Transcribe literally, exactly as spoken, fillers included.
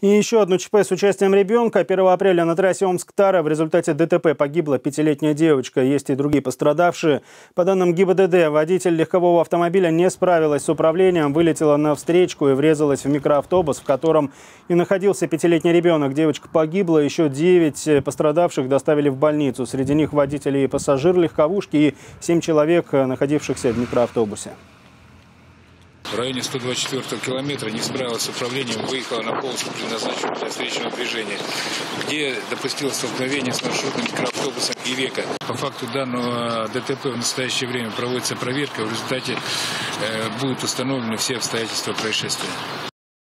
И еще одно ЧП с участием ребенка. первого апреля на трассе Омск-Тара в результате ДТП погибла пятилетняя девочка. Есть и другие пострадавшие. По данным ГИБДД, водитель легкового автомобиля не справилась с управлением, вылетела на встречку и врезалась в микроавтобус, в котором и находился пятилетний ребенок. Девочка погибла, еще девять пострадавших доставили в больницу. Среди них водитель и пассажир легковушки и семь человек, находившихся в микроавтобусе. В районе сто двадцать четвёртого километра не справилась с управлением, выехала на полосу, предназначенную для встречного движения, где допустила столкновение с маршрутным микроавтобусом «Ивека». По факту данного ДТП в настоящее время проводится проверка, в результате э, будут установлены все обстоятельства происшествия.